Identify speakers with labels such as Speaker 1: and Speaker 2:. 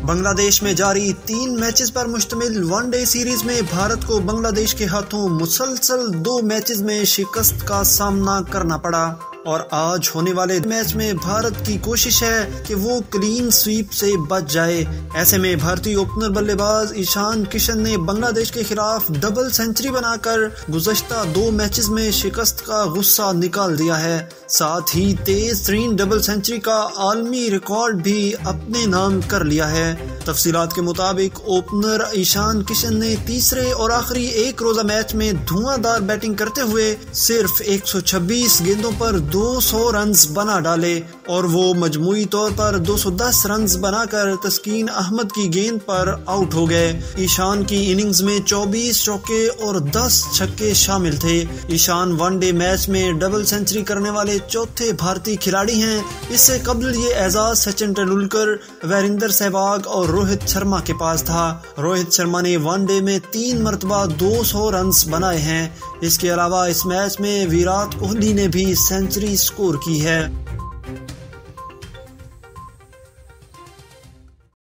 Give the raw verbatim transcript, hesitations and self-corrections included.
Speaker 1: بنگلہ دیش میں جاری تین میچز پر مشتمل ون ڈے سیریز میں بھارت کو بنگلہ دیش کے ہاتھوں مسلسل دو میچز میں شکست کا سامنا کرنا پڑا اور آج ہونے والے میچ میں بھارت کی کوشش ہے کہ وہ کلین سویپ سے بچ جائے۔ ایسے میں بھارتی اوپنر بلے باز ایشان کشن نے بنگلہ دیش کے خلاف ڈبل سینچری بنا کر گزشتہ دو میچز میں شکست کا غصہ نکال دیا ہے، ساتھ ہی تیز ترین ڈبل سینچری کا عالمی ریکارڈ بھی اپنے نام کر لیا ہے۔ تفصیلات کے مطابق اوپنر ایشان کشن نے تیسرے اور آخری ایک روزہ میچ میں دھواں دار بیٹنگ کرتے ہوئے صرف ایک سو چھبیس گیندوں پر دو سو رنز بنا ڈالے اور وہ مجموعی طور پر دو سو دس رنز بنا کر تسکین احمد کی گیند پر آؤٹ ہو گئے۔ ایشان کی اننگز میں چوبیس چوکے اور دس چھکے شامل تھے۔ ایشان ون ڈے میچ میں ڈبل سینچری کرنے والے چوتھے بھارتی کھلاڑی ہیں۔ اس سے قبل یہ اعزاز سچن ٹنڈولکر، وریندر سہواگ اور روہت شرما کے پاس تھا۔ روہت شرما نے ون ڈے میں تین مرتبہ دو سو رنز بنائے ہیں۔ اس کے علاوہ اس میچ میں ویرات کوہلی نے بھی سینچری سکور کی ہے۔